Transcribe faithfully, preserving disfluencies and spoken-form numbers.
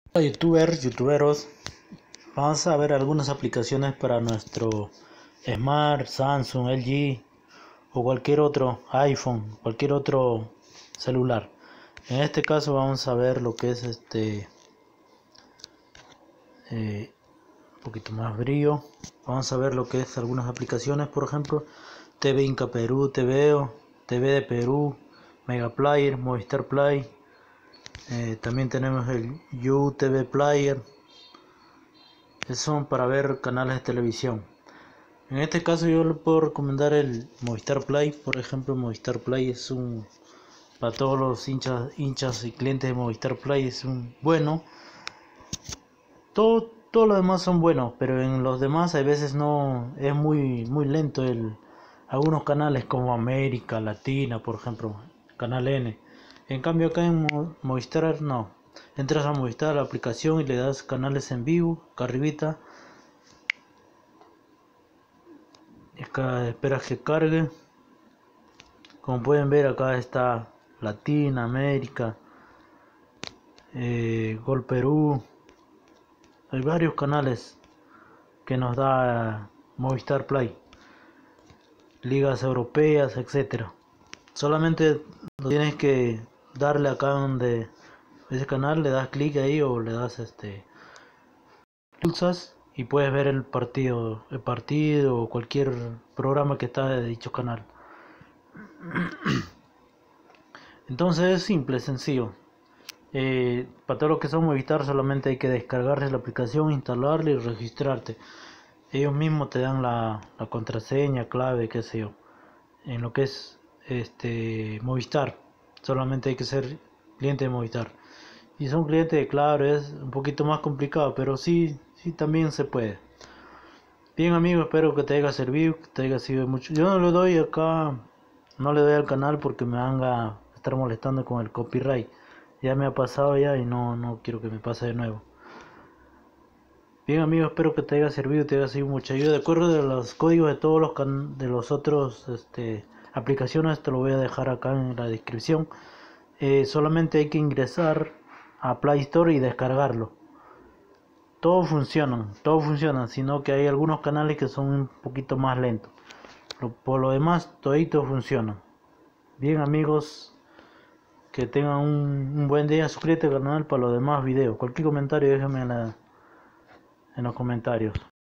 Hola youtubers, youtuberos, vamos a ver algunas aplicaciones para nuestro Smart, Samsung, L G o cualquier otro iPhone, cualquier otro celular. En este caso vamos a ver lo que es este eh, un poquito más brillo. Vamos a ver lo que es algunas aplicaciones, por ejemplo, T V Inca Perú, TVO, T V de Perú, Mega Player, Movistar Play. Eh, también tenemos el U T V Player. Esos son para ver canales de televisión. En este caso yo le puedo recomendar el Movistar Play. Por ejemplo, Movistar Play es un, para todos los hinchas, hinchas y clientes de Movistar Play es un bueno. Todo, todo lo demás son buenos, pero en los demás a veces no es muy, muy lento el, algunos canales como América Latina, por ejemplo, Canal N. En cambio acá en Mo- Movistar no. Entras a Movistar, la aplicación, y le das canales en vivo, acá arribita. Acá esperas que cargue. Como pueden ver, acá está Latina, América, eh, Gol Perú. Hay varios canales que nos da Movistar Play, ligas europeas, etcétera. Solamente tienes que darle acá donde ese canal, le das clic ahí o le das este pulsas y puedes ver el partido, el partido o cualquier programa que está de dicho canal. Entonces es simple, sencillo. Eh, para todo lo que son Movistar solamente hay que descargarse la aplicación, instalarla y registrarte. Ellos mismos te dan la, la contraseña, clave, qué sé yo. En lo que es este Movistar, solamente hay que ser cliente de Movistar. Y son clientes de Claro, es un poquito más complicado, pero sí, sí también se puede. Bien amigo, espero que te haya servido, que te haya sido mucho. Yo no le doy acá, no le doy al canal porque me van a estar molestando con el copyright. Ya me ha pasado ya y no, no quiero que me pase de nuevo. Bien amigo, espero que te haya servido, te haya sido mucha ayuda. De acuerdo de los códigos de todos los can de los otros este, aplicaciones, te lo voy a dejar acá en la descripción. Eh, solamente hay que ingresar a Play Store y descargarlo. Todo funciona, todo funciona, sino que hay algunos canales que son un poquito más lentos. Por lo demás, todito funciona. Bien amigos, que tengan un, un buen día. Suscríbete al canal para los demás videos. Cualquier comentario déjame en, la, en los comentarios.